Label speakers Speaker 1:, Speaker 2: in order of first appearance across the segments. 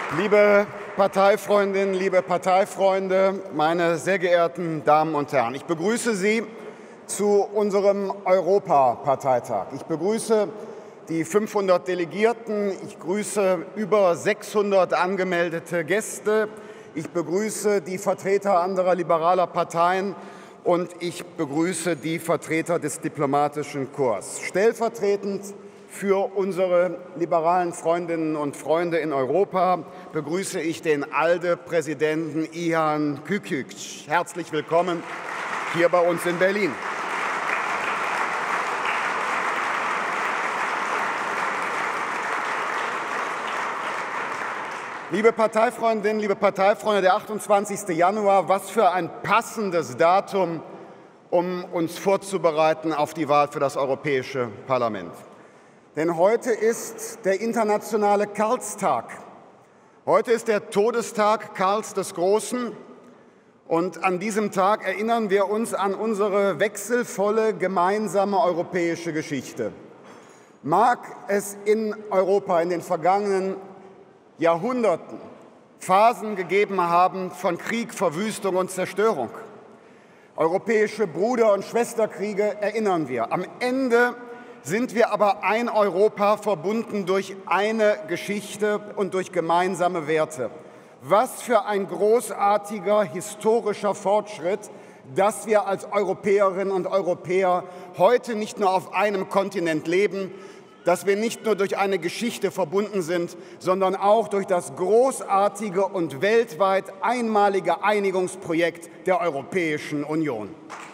Speaker 1: Liebe Parteifreundinnen, liebe Parteifreunde, meine sehr geehrten Damen und Herren, ich begrüße Sie zu unserem Europaparteitag. Ich begrüße die 500 Delegierten, ich grüße über 600 angemeldete Gäste, ich begrüße die Vertreter anderer liberaler Parteien und ich begrüße die Vertreter des diplomatischen Korps. Stellvertretend für unsere liberalen Freundinnen und Freunde in Europa begrüße ich den ALDE-Präsidenten Ihan Küçük. Herzlich willkommen hier bei uns in Berlin. Liebe Parteifreundinnen, liebe Parteifreunde, der 28. Januar, was für ein passendes Datum, um uns vorzubereiten auf die Wahl für das Europäische Parlament. Denn heute ist der internationale Karlstag. Heute ist der Todestag Karls des Großen. Und an diesem Tag erinnern wir uns an unsere wechselvolle gemeinsame europäische Geschichte. Mag es in Europa in den vergangenen Jahrhunderten Phasen gegeben haben von Krieg, Verwüstung und Zerstörung. Europäische Bruder- und Schwesterkriege erinnern wir. Am Ende sind wir aber ein Europa, verbunden durch eine Geschichte und durch gemeinsame Werte. Was für ein großartiger historischer Fortschritt, dass wir als Europäerinnen und Europäer heute nicht nur auf einem Kontinent leben, dass wir nicht nur durch eine Geschichte verbunden sind, sondern auch durch das großartige und weltweit einmalige Einigungsprojekt der Europäischen Union.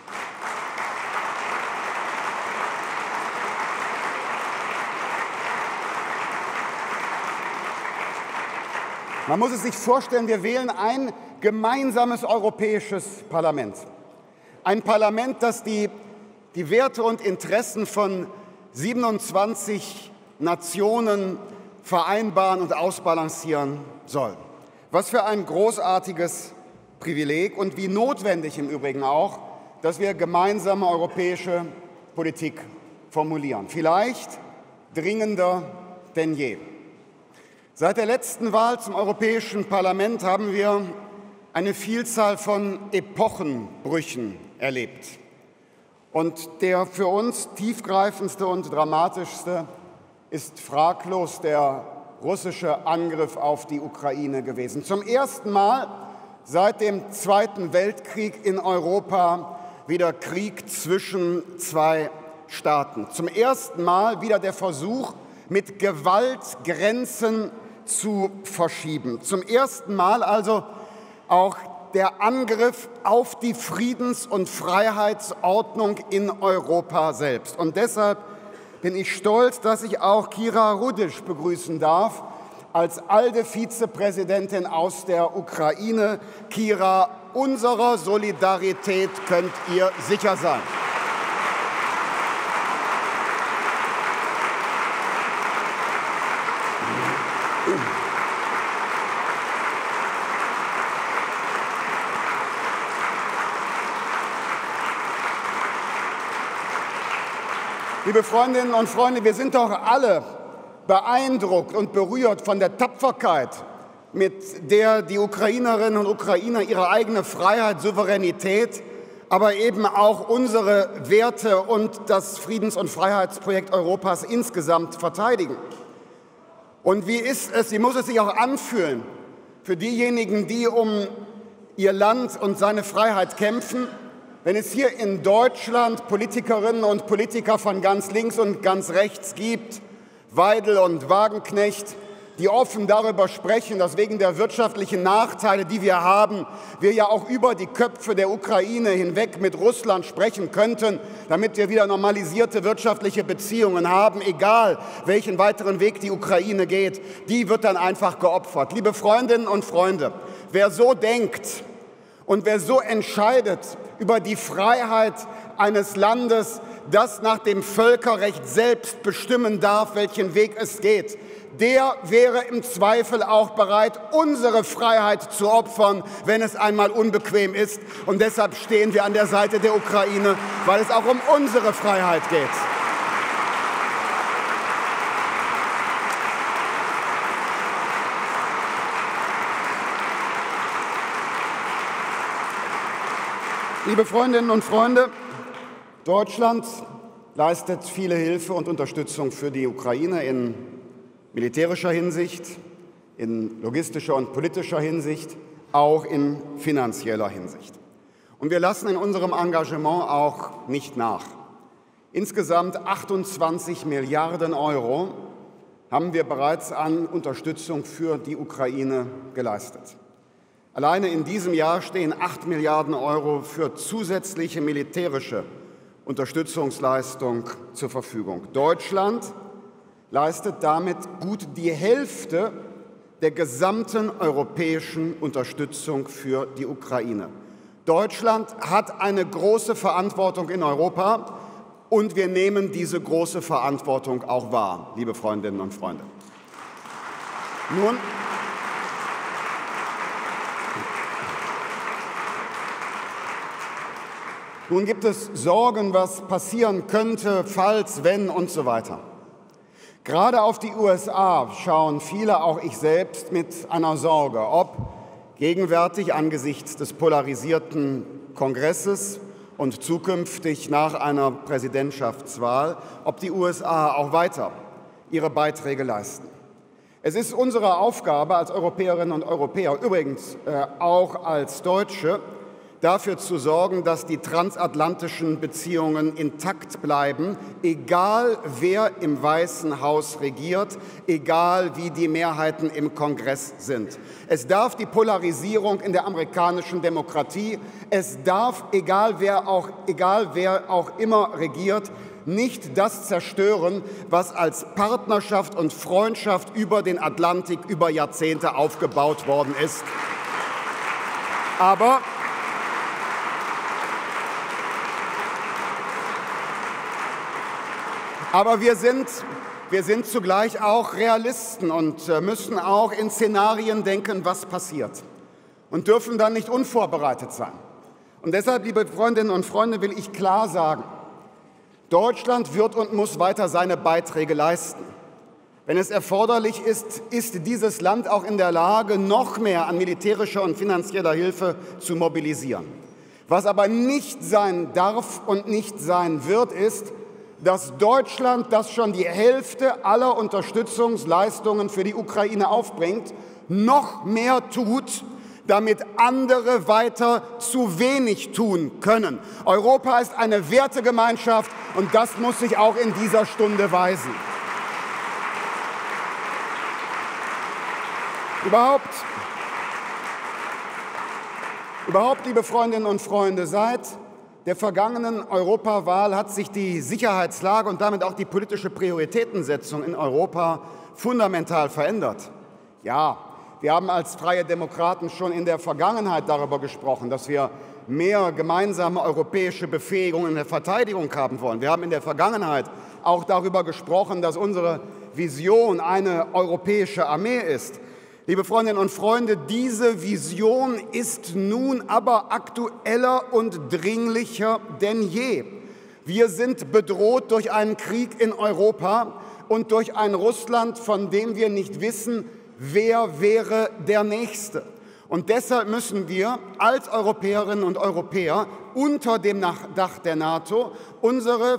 Speaker 1: Man muss es sich vorstellen, wir wählen ein gemeinsames europäisches Parlament. Ein Parlament, das die Werte und Interessen von 27 Nationen vereinbaren und ausbalancieren soll. Was für ein großartiges Privileg und wie notwendig im Übrigen auch, dass wir gemeinsame europäische Politik formulieren. Vielleicht dringender denn je. Seit der letzten Wahl zum Europäischen Parlament haben wir eine Vielzahl von Epochenbrüchen erlebt. Und der für uns tiefgreifendste und dramatischste ist fraglos der russische Angriff auf die Ukraine gewesen. Zum ersten Mal seit dem Zweiten Weltkrieg in Europa wieder Krieg zwischen zwei Staaten. Zum ersten Mal wieder der Versuch, mit Gewalt Grenzen zu verschieben. Zum ersten Mal also auch der Angriff auf die Friedens- und Freiheitsordnung in Europa selbst. Und deshalb bin ich stolz, dass ich auch Kira Rudisch begrüßen darf, als ALDE-Vizepräsidentin aus der Ukraine. Kira, unserer Solidarität könnt ihr sicher sein. Liebe Freundinnen und Freunde, wir sind doch alle beeindruckt und berührt von der Tapferkeit, mit der die Ukrainerinnen und Ukrainer ihre eigene Freiheit, Souveränität, aber eben auch unsere Werte und das Friedens- und Freiheitsprojekt Europas insgesamt verteidigen. Und wie muss es sich auch anfühlen für diejenigen, die um ihr Land und seine Freiheit kämpfen, wenn es hier in Deutschland Politikerinnen und Politiker von ganz links und ganz rechts gibt, Weidel und Wagenknecht, die offen darüber sprechen, dass wegen der wirtschaftlichen Nachteile, die wir haben, wir ja auch über die Köpfe der Ukraine hinweg mit Russland sprechen könnten, damit wir wieder normalisierte wirtschaftliche Beziehungen haben, egal welchen weiteren Weg die Ukraine geht, die wird dann einfach geopfert. Liebe Freundinnen und Freunde, wer so denkt und wer so entscheidet über die Freiheit eines Landes, das nach dem Völkerrecht selbst bestimmen darf, welchen Weg es geht, der wäre im Zweifel auch bereit, unsere Freiheit zu opfern, wenn es einmal unbequem ist. Und deshalb stehen wir an der Seite der Ukraine, weil es auch um unsere Freiheit geht. Liebe Freundinnen und Freunde, Deutschland leistet viele Hilfe und Unterstützung für die Ukraine in militärischer Hinsicht, in logistischer und politischer Hinsicht, auch in finanzieller Hinsicht. Und wir lassen in unserem Engagement auch nicht nach. Insgesamt 28 Milliarden Euro haben wir bereits an Unterstützung für die Ukraine geleistet. Alleine in diesem Jahr stehen 8 Milliarden Euro für zusätzliche militärische Unterstützungsleistung zur Verfügung. Deutschland leistet damit gut die Hälfte der gesamten europäischen Unterstützung für die Ukraine. Deutschland hat eine große Verantwortung in Europa und wir nehmen diese große Verantwortung auch wahr, liebe Freundinnen und Freunde. Nun gibt es Sorgen, was passieren könnte, falls, wenn und so weiter. Gerade auf die USA schauen viele, auch ich selbst, mit einer Sorge, ob gegenwärtig angesichts des polarisierten Kongresses und zukünftig nach einer Präsidentschaftswahl, ob die USA auch weiter ihre Beiträge leisten. Es ist unsere Aufgabe als Europäerinnen und Europäer, übrigens auch als Deutsche, dafür zu sorgen, dass die transatlantischen Beziehungen intakt bleiben, egal wer im Weißen Haus regiert, egal wie die Mehrheiten im Kongress sind. Es darf die Polarisierung in der amerikanischen Demokratie, es darf, egal wer auch immer regiert, nicht das zerstören, was als Partnerschaft und Freundschaft über den Atlantik über Jahrzehnte aufgebaut worden ist. Aber wir sind zugleich auch Realisten und müssen auch in Szenarien denken, was passiert, und dürfen dann nicht unvorbereitet sein. Und deshalb, liebe Freundinnen und Freunde, will ich klar sagen, Deutschland wird und muss weiter seine Beiträge leisten. Wenn es erforderlich ist, ist dieses Land auch in der Lage, noch mehr an militärischer und finanzieller Hilfe zu mobilisieren. Was aber nicht sein darf und nicht sein wird, ist, dass Deutschland, das schon die Hälfte aller Unterstützungsleistungen für die Ukraine aufbringt, noch mehr tut, damit andere weiter zu wenig tun können. Europa ist eine Wertegemeinschaft und das muss sich auch in dieser Stunde weisen. Überhaupt, liebe Freundinnen und Freunde, seit der vergangenen Europawahl hat sich die Sicherheitslage und damit auch die politische Prioritätensetzung in Europa fundamental verändert. Ja, wir haben als Freie Demokraten schon in der Vergangenheit darüber gesprochen, dass wir mehr gemeinsame europäische Befähigung in der Verteidigung haben wollen. Wir haben in der Vergangenheit auch darüber gesprochen, dass unsere Vision eine europäische Armee ist. Liebe Freundinnen und Freunde, diese Vision ist nun aber aktueller und dringlicher denn je. Wir sind bedroht durch einen Krieg in Europa und durch ein Russland, von dem wir nicht wissen, wer wäre der Nächste. Und deshalb müssen wir als Europäerinnen und Europäer unter dem Dach der NATO unsere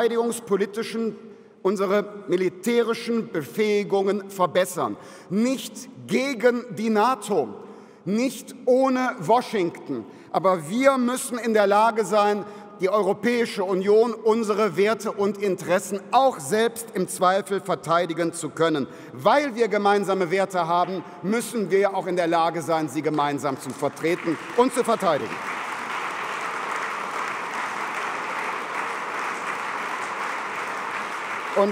Speaker 1: unsere militärischen Befähigungen verbessern. Nicht gegen die NATO, nicht ohne Washington, aber wir müssen in der Lage sein, die Europäische Union, unsere Werte und Interessen auch selbst im Zweifel verteidigen zu können. Weil wir gemeinsame Werte haben, müssen wir auch in der Lage sein, sie gemeinsam zu vertreten und zu verteidigen. Und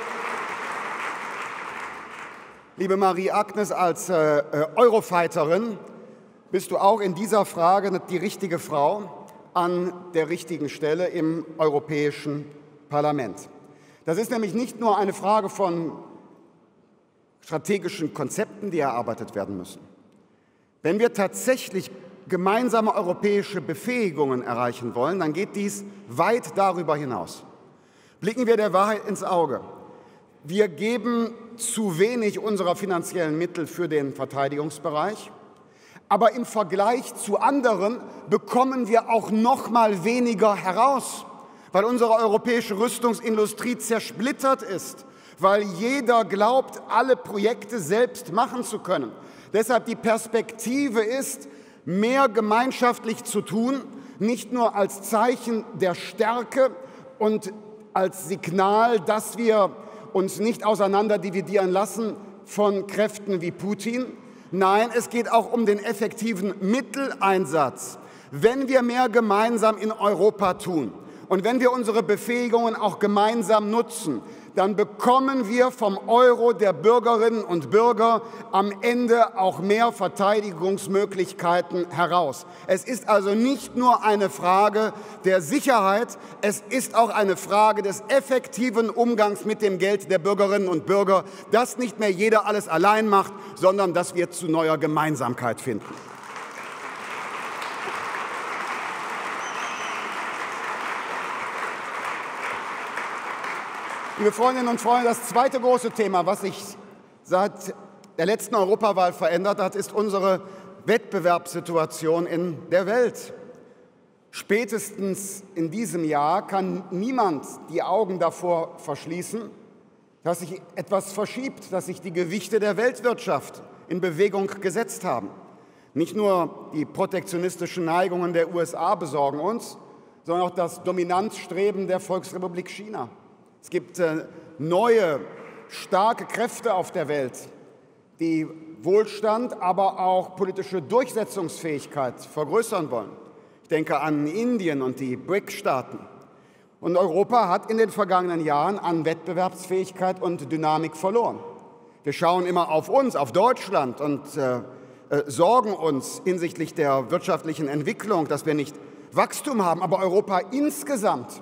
Speaker 1: liebe Marie-Agnes, als Eurofighterin bist du auch in dieser Frage die richtige Frau an der richtigen Stelle im Europäischen Parlament. Das ist nämlich nicht nur eine Frage von strategischen Konzepten, die erarbeitet werden müssen. Wenn wir tatsächlich gemeinsame europäische Befähigungen erreichen wollen, dann geht dies weit darüber hinaus. Blicken wir der Wahrheit ins Auge. Wir geben zu wenig unserer finanziellen Mittel für den Verteidigungsbereich. Aber im Vergleich zu anderen bekommen wir auch noch mal weniger heraus, weil unsere europäische Rüstungsindustrie zersplittert ist, weil jeder glaubt, alle Projekte selbst machen zu können. Deshalb die Perspektive ist, mehr gemeinschaftlich zu tun, nicht nur als Zeichen der Stärke und als Signal, dass wir uns nicht auseinanderdividieren lassen von Kräften wie Putin. Nein, es geht auch um den effektiven Mitteleinsatz. Wenn wir mehr gemeinsam in Europa tun und wenn wir unsere Befähigungen auch gemeinsam nutzen, dann bekommen wir vom Euro der Bürgerinnen und Bürger am Ende auch mehr Verteidigungsmöglichkeiten heraus. Es ist also nicht nur eine Frage der Sicherheit, es ist auch eine Frage des effektiven Umgangs mit dem Geld der Bürgerinnen und Bürger, dass nicht mehr jeder alles allein macht, sondern dass wir zu neuer Gemeinsamkeit finden. Liebe Freundinnen und Freunde, das zweite große Thema, was sich seit der letzten Europawahl verändert hat, ist unsere Wettbewerbssituation in der Welt. Spätestens in diesem Jahr kann niemand die Augen davor verschließen, dass sich etwas verschiebt, dass sich die Gewichte der Weltwirtschaft in Bewegung gesetzt haben. Nicht nur die protektionistischen Neigungen der USA besorgen uns, sondern auch das Dominanzstreben der Volksrepublik China. Es gibt neue, starke Kräfte auf der Welt, die Wohlstand, aber auch politische Durchsetzungsfähigkeit vergrößern wollen. Ich denke an Indien und die BRIC-Staaten. Und Europa hat in den vergangenen Jahren an Wettbewerbsfähigkeit und Dynamik verloren. Wir schauen immer auf uns, auf Deutschland und sorgen uns hinsichtlich der wirtschaftlichen Entwicklung, dass wir nicht Wachstum haben. Aber Europa insgesamt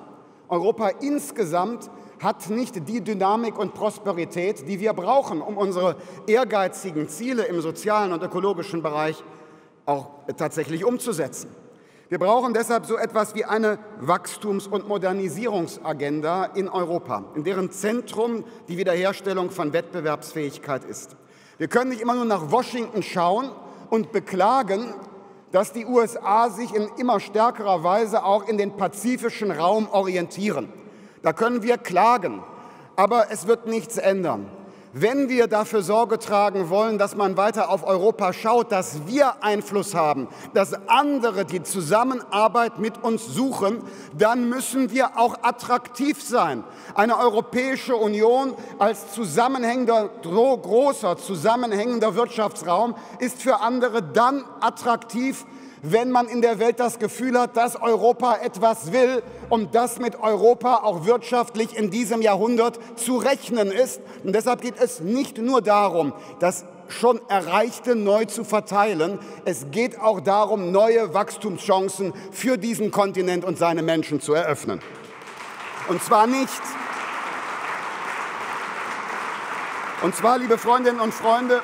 Speaker 1: hat nicht die Dynamik und Prosperität, die wir brauchen, um unsere ehrgeizigen Ziele im sozialen und ökologischen Bereich auch tatsächlich umzusetzen. Wir brauchen deshalb so etwas wie eine Wachstums- und Modernisierungsagenda in Europa, in deren Zentrum die Wiederherstellung von Wettbewerbsfähigkeit ist. Wir können nicht immer nur nach Washington schauen und beklagen, dass die USA sich in immer stärkerer Weise auch in den pazifischen Raum orientieren. Da können wir klagen, aber es wird nichts ändern. Wenn wir dafür Sorge tragen wollen, dass man weiter auf Europa schaut, dass wir Einfluss haben, dass andere die Zusammenarbeit mit uns suchen, dann müssen wir auch attraktiv sein. Eine Europäische Union als zusammenhängender, großer, zusammenhängender Wirtschaftsraum ist für andere dann attraktiv, wenn man in der Welt das Gefühl hat, dass Europa etwas will und dass mit Europa auch wirtschaftlich in diesem Jahrhundert zu rechnen ist. Und deshalb geht es nicht nur darum, das schon Erreichte neu zu verteilen. Es geht auch darum, neue Wachstumschancen für diesen Kontinent und seine Menschen zu eröffnen. Und zwar, liebe Freundinnen und Freunde,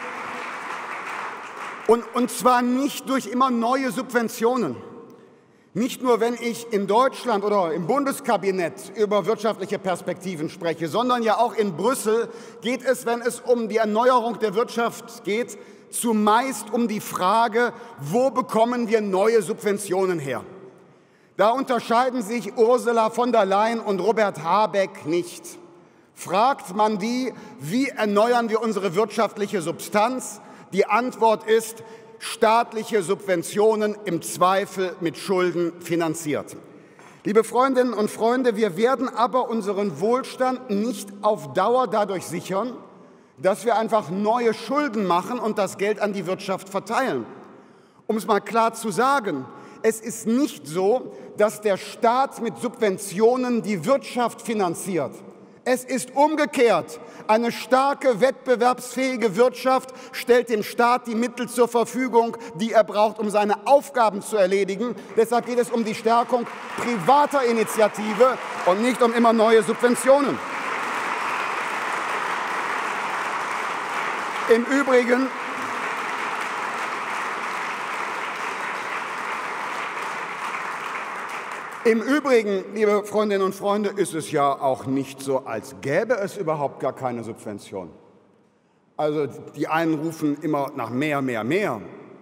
Speaker 1: und zwar nicht durch immer neue Subventionen. Nicht nur, wenn ich in Deutschland oder im Bundeskabinett über wirtschaftliche Perspektiven spreche, sondern ja auch in Brüssel geht es, wenn es um die Erneuerung der Wirtschaft geht, zumeist um die Frage, wo bekommen wir neue Subventionen her? Da unterscheiden sich Ursula von der Leyen und Robert Habeck nicht. Fragt man die, wie erneuern wir unsere wirtschaftliche Substanz? Die Antwort ist, staatliche Subventionen im Zweifel mit Schulden finanziert. Liebe Freundinnen und Freunde, wir werden aber unseren Wohlstand nicht auf Dauer dadurch sichern, dass wir einfach neue Schulden machen und das Geld an die Wirtschaft verteilen. Um es mal klar zu sagen, es ist nicht so, dass der Staat mit Subventionen die Wirtschaft finanziert. Es ist umgekehrt. Eine starke, wettbewerbsfähige Wirtschaft stellt dem Staat die Mittel zur Verfügung, die er braucht, um seine Aufgaben zu erledigen. Deshalb geht es um die Stärkung privater Initiative und nicht um immer neue Subventionen. Im Übrigen, liebe Freundinnen und Freunde, ist es ja auch nicht so, als gäbe es überhaupt gar keine Subvention. Also die einen rufen immer nach mehr, mehr, mehr.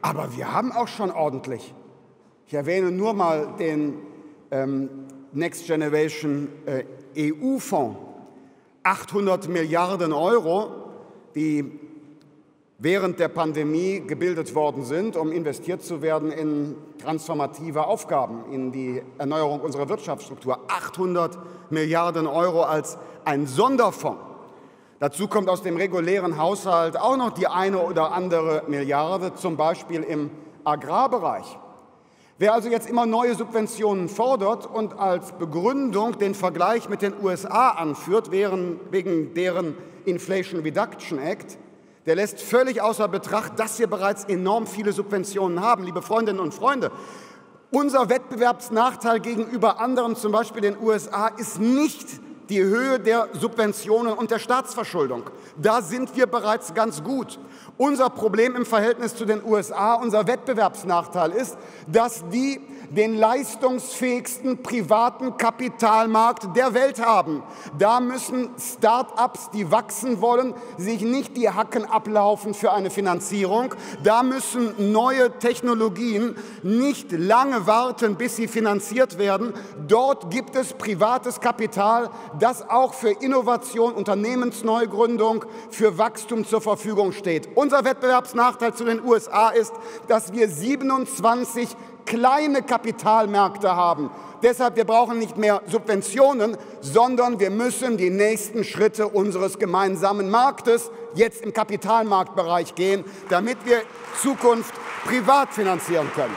Speaker 1: Aber wir haben auch schon ordentlich. Ich erwähne nur mal den Next Generation EU-Fonds. 800 Milliarden Euro, die während der Pandemie gebildet worden sind, um investiert zu werden in transformative Aufgaben, in die Erneuerung unserer Wirtschaftsstruktur. 800 Milliarden Euro als ein Sonderfonds. Dazu kommt aus dem regulären Haushalt auch noch die eine oder andere Milliarde, zum Beispiel im Agrarbereich. Wer also jetzt immer neue Subventionen fordert und als Begründung den Vergleich mit den USA anführt, wegen deren Inflation Reduction Act, der lässt völlig außer Betracht, dass wir bereits enorm viele Subventionen haben. Liebe Freundinnen und Freunde, unser Wettbewerbsnachteil gegenüber anderen, zum Beispiel den USA, ist nicht die Höhe der Subventionen und der Staatsverschuldung. Da sind wir bereits ganz gut. Unser Problem im Verhältnis zu den USA, unser Wettbewerbsnachteil ist, dass die den leistungsfähigsten privaten Kapitalmarkt der Welt haben. Da müssen Start-ups, die wachsen wollen, sich nicht die Hacken ablaufen für eine Finanzierung. Da müssen neue Technologien nicht lange warten, bis sie finanziert werden. Dort gibt es privates Kapital, das auch für Innovation, Unternehmensneugründung, für Wachstum zur Verfügung steht. Unser Wettbewerbsnachteil zu den USA ist, dass wir 27 kleine Kapitalmärkte haben. Deshalb, wir brauchen nicht mehr Subventionen, sondern wir müssen die nächsten Schritte unseres gemeinsamen Marktes jetzt im Kapitalmarktbereich gehen, damit wir Zukunft privat finanzieren können.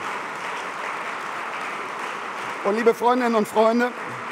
Speaker 1: Und liebe Freundinnen und Freunde,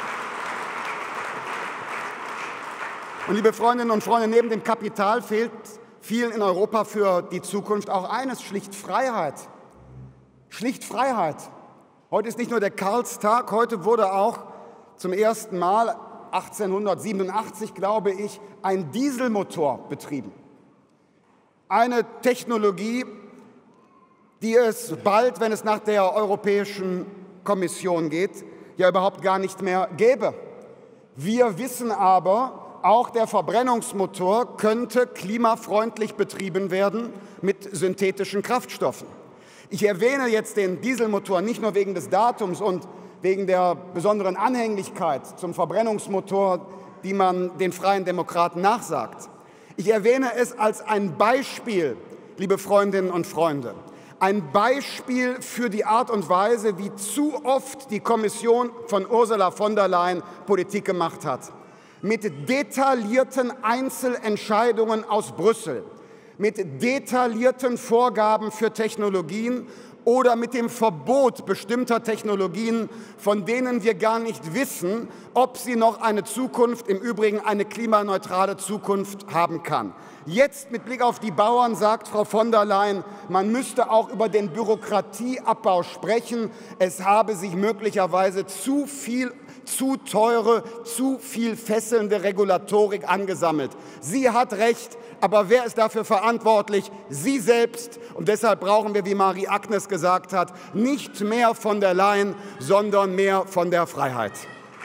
Speaker 1: neben dem Kapital fehlt vielen in Europa für die Zukunft auch eines, schlicht Freiheit. Schlicht Freiheit. Heute ist nicht nur der Karlstag, heute wurde auch zum ersten Mal 1887, glaube ich, ein Dieselmotor betrieben. Eine Technologie, die es bald, wenn es nach der Europäischen Kommission geht, ja überhaupt gar nicht mehr gäbe. Wir wissen aber, auch der Verbrennungsmotor könnte klimafreundlich betrieben werden mit synthetischen Kraftstoffen. Ich erwähne jetzt den Dieselmotor nicht nur wegen des Datums und wegen der besonderen Anhänglichkeit zum Verbrennungsmotor, die man den Freien Demokraten nachsagt. Ich erwähne es als ein Beispiel, liebe Freundinnen und Freunde, ein Beispiel für die Art und Weise, wie zu oft die Kommission von Ursula von der Leyen Politik gemacht hat. Mit detaillierten Einzelentscheidungen aus Brüssel, mit detaillierten Vorgaben für Technologien oder mit dem Verbot bestimmter Technologien, von denen wir gar nicht wissen, ob sie noch eine Zukunft, im Übrigen eine klimaneutrale Zukunft haben kann. Jetzt mit Blick auf die Bauern sagt Frau von der Leyen, man müsste auch über den Bürokratieabbau sprechen. Es habe sich möglicherweise zu teure, zu viel fesselnde Regulatorik angesammelt. Sie hat recht. Aber wer ist dafür verantwortlich? Sie selbst. Und deshalb brauchen wir, wie Marie-Agnes gesagt hat, nicht mehr von der Leyen, sondern mehr von der Freiheit.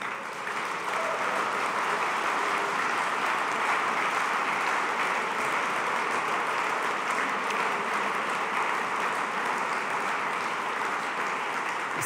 Speaker 1: Ich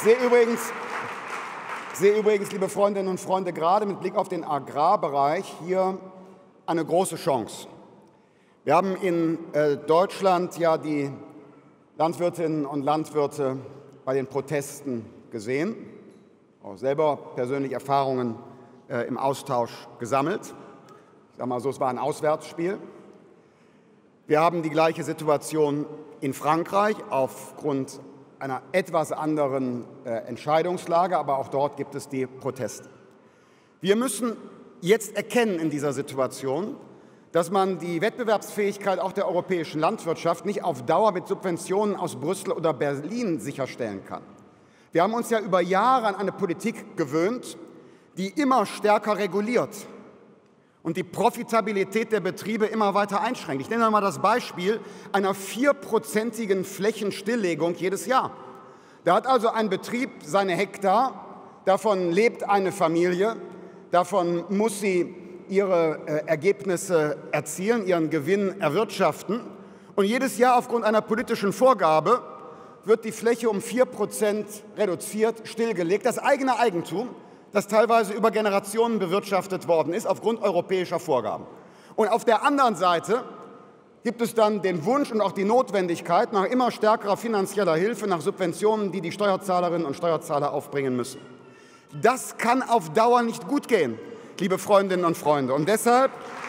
Speaker 1: sehe übrigens, liebe Freundinnen und Freunde, gerade mit Blick auf den Agrarbereich hier eine große Chance. Wir haben in Deutschland ja die Landwirtinnen und Landwirte bei den Protesten gesehen, auch selber persönlich Erfahrungen im Austausch gesammelt. Ich sage mal so, es war ein Auswärtsspiel. Wir haben die gleiche Situation in Frankreich aufgrund einer etwas anderen Entscheidungslage, aber auch dort gibt es die Proteste. Wir müssen jetzt erkennen in dieser Situation, dass man die Wettbewerbsfähigkeit auch der europäischen Landwirtschaft nicht auf Dauer mit Subventionen aus Brüssel oder Berlin sicherstellen kann. Wir haben uns ja über Jahre an eine Politik gewöhnt, die immer stärker reguliert und die Profitabilität der Betriebe immer weiter einschränkt. Ich nenne einmal das Beispiel einer 4%igen Flächenstilllegung jedes Jahr. Da hat also ein Betrieb seine Hektar, davon lebt eine Familie, davon muss sie ihre Ergebnisse erzielen, ihren Gewinn erwirtschaften. Und jedes Jahr aufgrund einer politischen Vorgabe wird die Fläche um 4% reduziert, stillgelegt. Das eigene Eigentum, das teilweise über Generationen bewirtschaftet worden ist, aufgrund europäischer Vorgaben. Und auf der anderen Seite gibt es dann den Wunsch und auch die Notwendigkeit nach immer stärkerer finanzieller Hilfe, nach Subventionen, die die Steuerzahlerinnen und Steuerzahler aufbringen müssen. Das kann auf Dauer nicht gut gehen, liebe Freundinnen und Freunde. Und deshalb,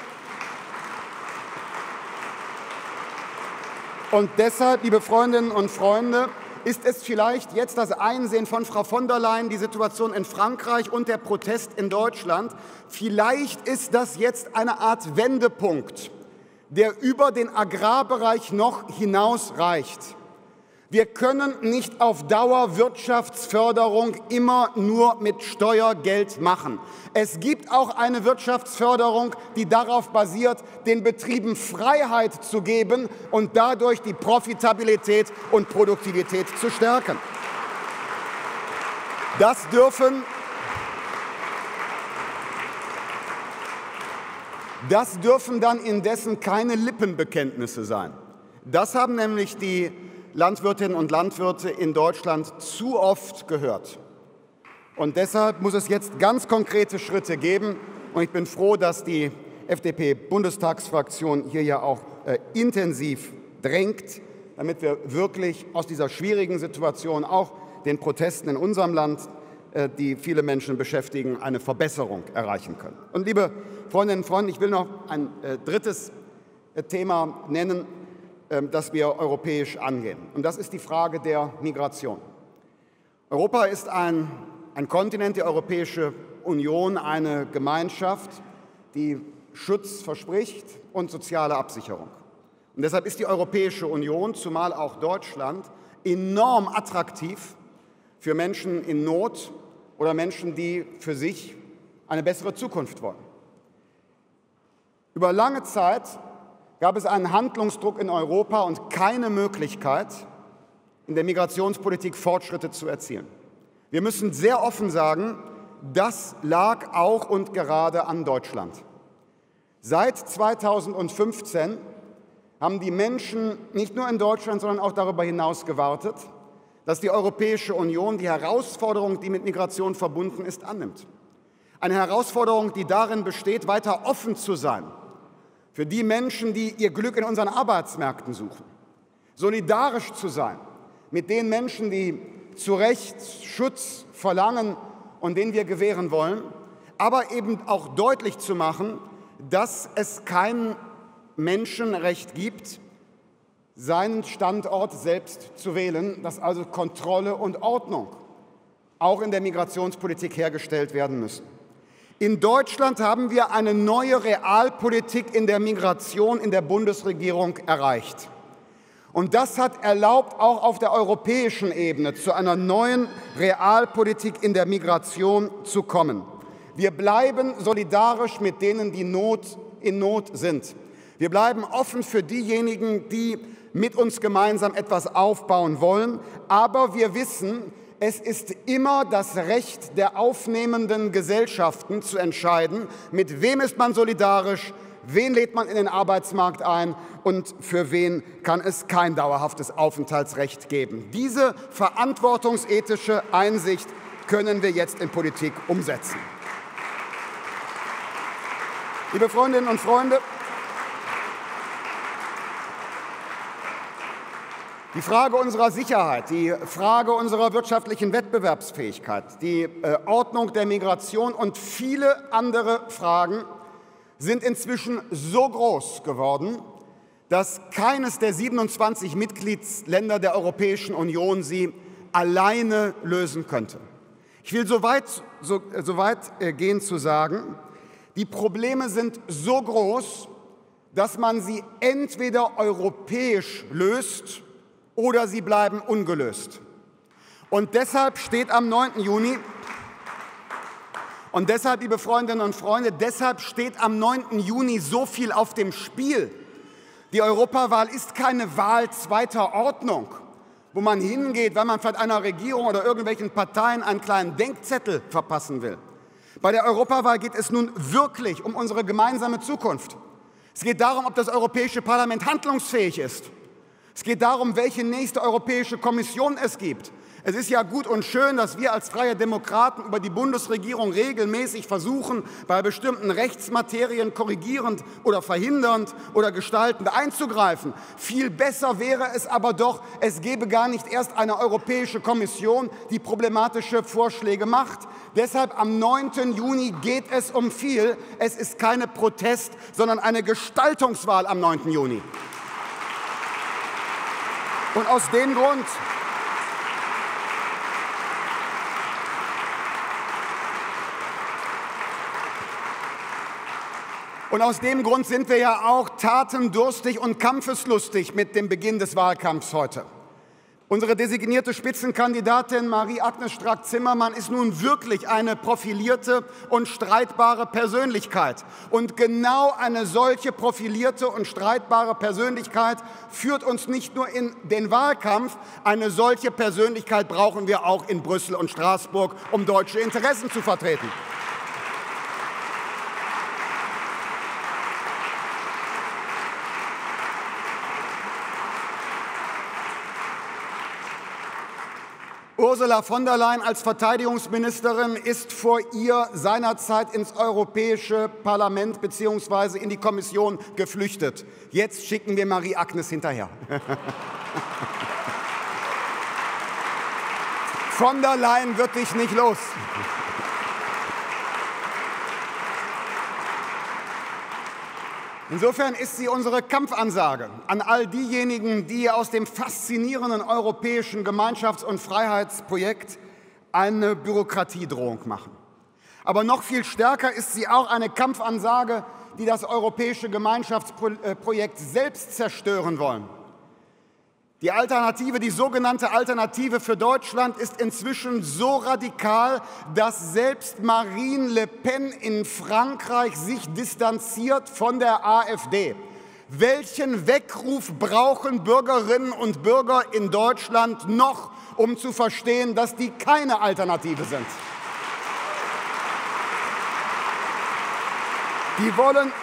Speaker 1: liebe Freundinnen und Freunde, ist es vielleicht jetzt das Einsehen von Frau von der Leyen, die Situation in Frankreich und der Protest in Deutschland. Vielleicht ist das jetzt eine Art Wendepunkt, der über den Agrarbereich noch hinausreicht. Wir können nicht auf Dauer Wirtschaftsförderung immer nur mit Steuergeld machen. Es gibt auch eine Wirtschaftsförderung, die darauf basiert, den Betrieben Freiheit zu geben und dadurch die Profitabilität und Produktivität zu stärken. Das dürfen dann indessen keine Lippenbekenntnisse sein. Das haben nämlich die Landwirtinnen und Landwirte in Deutschland zu oft gehört. Und deshalb muss es jetzt ganz konkrete Schritte geben. Und ich bin froh, dass die FDP-Bundestagsfraktion hier ja auch intensiv drängt, damit wir wirklich aus dieser schwierigen Situation, auch den Protesten in unserem Land, die viele Menschen beschäftigen, eine Verbesserung erreichen können. Und liebe Freundinnen und Freunde, ich will noch ein drittes Thema nennen, das wir europäisch angehen. Und das ist die Frage der Migration. Europa ist ein Kontinent, die Europäische Union eine Gemeinschaft, die Schutz verspricht und soziale Absicherung. Und deshalb ist die Europäische Union, zumal auch Deutschland, enorm attraktiv für Menschen in Not oder Menschen, die für sich eine bessere Zukunft wollen. Über lange Zeit gab es einen Handlungsdruck in Europa und keine Möglichkeit, in der Migrationspolitik Fortschritte zu erzielen. Wir müssen sehr offen sagen, das lag auch und gerade an Deutschland. Seit 2015 haben die Menschen nicht nur in Deutschland, sondern auch darüber hinaus gewartet, dass die Europäische Union die Herausforderung, die mit Migration verbunden ist, annimmt. Eine Herausforderung, die darin besteht, weiter offen zu sein für die Menschen, die ihr Glück in unseren Arbeitsmärkten suchen. Solidarisch zu sein mit den Menschen, die zu Recht Schutz verlangen und den wir gewähren wollen, aber eben auch deutlich zu machen, dass es kein Menschenrecht gibt, seinen Standort selbst zu wählen, dass also Kontrolle und Ordnung auch in der Migrationspolitik hergestellt werden müssen. In Deutschland haben wir eine neue Realpolitik in der Migration in der Bundesregierung erreicht. Und das hat erlaubt, auch auf der europäischen Ebene zu einer neuen Realpolitik in der Migration zu kommen. Wir bleiben solidarisch mit denen, die in Not sind. Wir bleiben offen für diejenigen, die mit uns gemeinsam etwas aufbauen wollen. Aber wir wissen, es ist immer das Recht der aufnehmenden Gesellschaften zu entscheiden, mit wem ist man solidarisch, wen lädt man in den Arbeitsmarkt ein und für wen kann es kein dauerhaftes Aufenthaltsrecht geben. Diese verantwortungsethische Einsicht können wir jetzt in Politik umsetzen. Liebe Freundinnen und Freunde, die Frage unserer Sicherheit, die Frage unserer wirtschaftlichen Wettbewerbsfähigkeit, die Ordnung der Migration und viele andere Fragen sind inzwischen so groß geworden, dass keines der 27 Mitgliedsländer der Europäischen Union sie alleine lösen könnte. Ich will so weit gehen zu sagen, die Probleme sind so groß, dass man sie entweder europäisch löst oder sie bleiben ungelöst. Und deshalb steht am 9. Juni, und deshalb, liebe Freundinnen und Freunde, deshalb steht am 9. Juni so viel auf dem Spiel. Die Europawahl ist keine Wahl zweiter Ordnung, wo man hingeht, wenn man vielleicht einer Regierung oder irgendwelchen Parteien einen kleinen Denkzettel verpassen will. Bei der Europawahl geht es nun wirklich um unsere gemeinsame Zukunft. Es geht darum, ob das Europäische Parlament handlungsfähig ist. Es geht darum, welche nächste Europäische Kommission es gibt. Es ist ja gut und schön, dass wir als Freie Demokraten über die Bundesregierung regelmäßig versuchen, bei bestimmten Rechtsmaterien korrigierend oder verhindernd oder gestaltend einzugreifen. Viel besser wäre es aber doch, es gäbe gar nicht erst eine Europäische Kommission, die problematische Vorschläge macht. Deshalb am 9. Juni geht es um viel. Es ist keine Protest, sondern eine Gestaltungswahl am 9. Juni. Und aus dem Grund sind wir ja auch tatendurstig und kampfeslustig mit dem Beginn des Wahlkampfs heute. Unsere designierte Spitzenkandidatin Marie-Agnes Strack-Zimmermann ist nun wirklich eine profilierte und streitbare Persönlichkeit. Und genau eine solche profilierte und streitbare Persönlichkeit führt uns nicht nur in den Wahlkampf, eine solche Persönlichkeit brauchen wir auch in Brüssel und Straßburg, um deutsche Interessen zu vertreten. Ursula von der Leyen als Verteidigungsministerin ist vor ihr seinerzeit ins Europäische Parlament bzw. in die Kommission geflüchtet. Jetzt schicken wir Marie-Agnes hinterher. Von der Leyen wird dich nicht los. Insofern ist sie unsere Kampfansage an all diejenigen, die aus dem faszinierenden europäischen Gemeinschafts- und Freiheitsprojekt eine Bürokratiedrohung machen. Aber noch viel stärker ist sie auch eine Kampfansage, die das europäische Gemeinschaftsprojekt selbst zerstören wollen. Die Alternative, die sogenannte Alternative für Deutschland, ist inzwischen so radikal, dass selbst Marine Le Pen in Frankreich sich distanziert von der AfD. Welchen Weckruf brauchen Bürgerinnen und Bürger in Deutschland noch, um zu verstehen, dass die keine Alternative sind? Die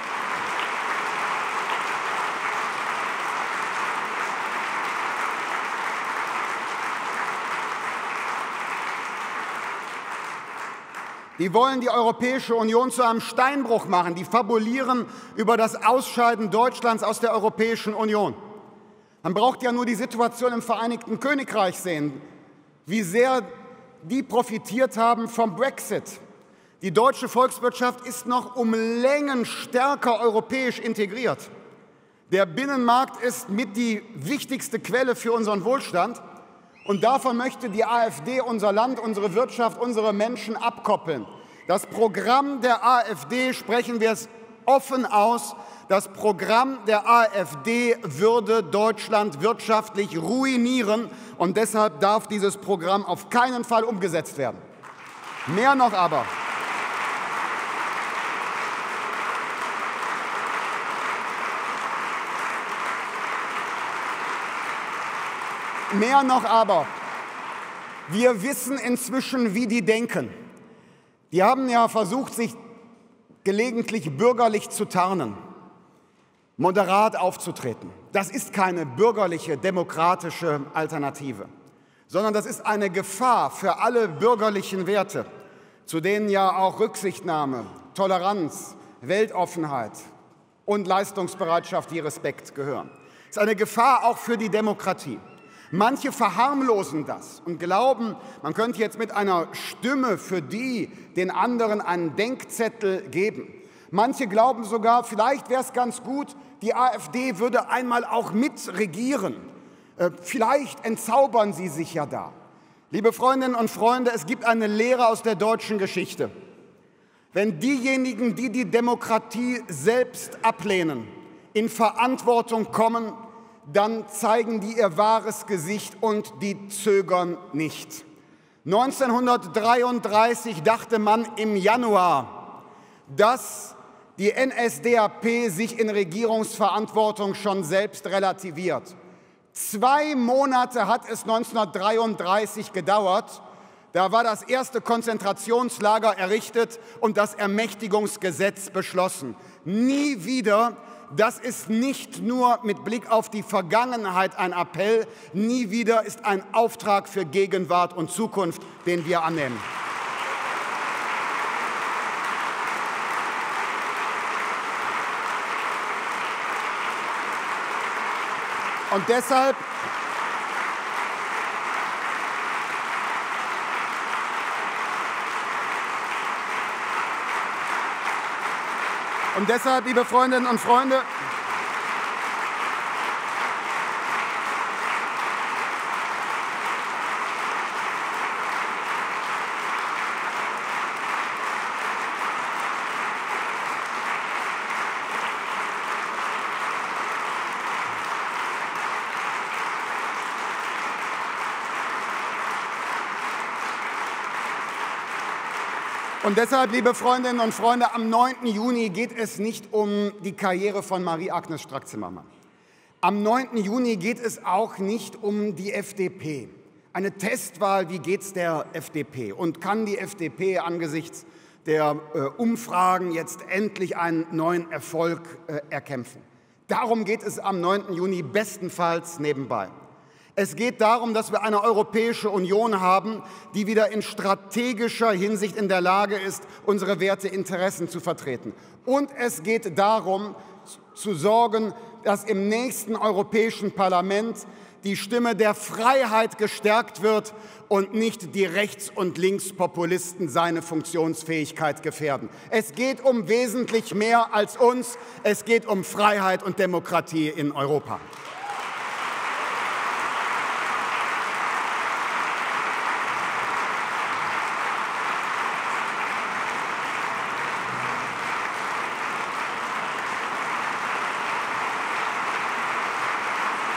Speaker 1: wollen die Europäische Union zu einem Steinbruch machen. Die fabulieren über das Ausscheiden Deutschlands aus der Europäischen Union. Man braucht ja nur die Situation im Vereinigten Königreich sehen, wie sehr die profitiert haben vom Brexit. Die deutsche Volkswirtschaft ist noch um Längen stärker europäisch integriert. Der Binnenmarkt ist mit die wichtigste Quelle für unseren Wohlstand. Und davon möchte die AfD unser Land, unsere Wirtschaft, unsere Menschen abkoppeln. Das Programm der AfD, sprechen wir es offen aus, das Programm der AfD würde Deutschland wirtschaftlich ruinieren. Und deshalb darf dieses Programm auf keinen Fall umgesetzt werden. Mehr noch aber. Wir wissen inzwischen, wie die denken. Die haben ja versucht, sich gelegentlich bürgerlich zu tarnen, moderat aufzutreten. Das ist keine bürgerliche, demokratische Alternative, sondern das ist eine Gefahr für alle bürgerlichen Werte, zu denen ja auch Rücksichtnahme, Toleranz, Weltoffenheit und Leistungsbereitschaft wie Respekt gehören. Es ist eine Gefahr auch für die Demokratie. Manche verharmlosen das und glauben, man könnte jetzt mit einer Stimme für die den anderen einen Denkzettel geben. Manche glauben sogar, vielleicht wäre es ganz gut, die AfD würde einmal auch mitregieren. Vielleicht entzaubern sie sich ja da. Liebe Freundinnen und Freunde, es gibt eine Lehre aus der deutschen Geschichte. Wenn diejenigen, die die Demokratie selbst ablehnen, in Verantwortung kommen, dann zeigen die ihr wahres Gesicht und die zögern nicht. 1933 dachte man im Januar, dass die NSDAP sich in Regierungsverantwortung schon selbst relativiert. 2 Monate hat es 1933 gedauert. Da war das erste Konzentrationslager errichtet und das Ermächtigungsgesetz beschlossen. Nie wieder das ist nicht nur mit Blick auf die Vergangenheit ein Appell, nie wieder ist ein Auftrag für Gegenwart und Zukunft, den wir annehmen. Und deshalb liebe Freundinnen und Freunde, liebe Freundinnen und Freunde, am 9. Juni geht es nicht um die Karriere von Marie-Agnes Strack-Zimmermann. Am 9. Juni geht es auch nicht um die FDP. Eine Testwahl, wie geht es der FDP? Und kann die FDP angesichts der Umfragen jetzt endlich einen neuen Erfolg erkämpfen? Darum geht es am 9. Juni bestenfalls nebenbei. Es geht darum, dass wir eine Europäische Union haben, die wieder in strategischer Hinsicht in der Lage ist, unsere Werte, Interessen zu vertreten. Und es geht darum, zu sorgen, dass im nächsten Europäischen Parlament die Stimme der Freiheit gestärkt wird und nicht die Rechts- und Linkspopulisten seine Funktionsfähigkeit gefährden. Es geht um wesentlich mehr als uns. Es geht um Freiheit und Demokratie in Europa.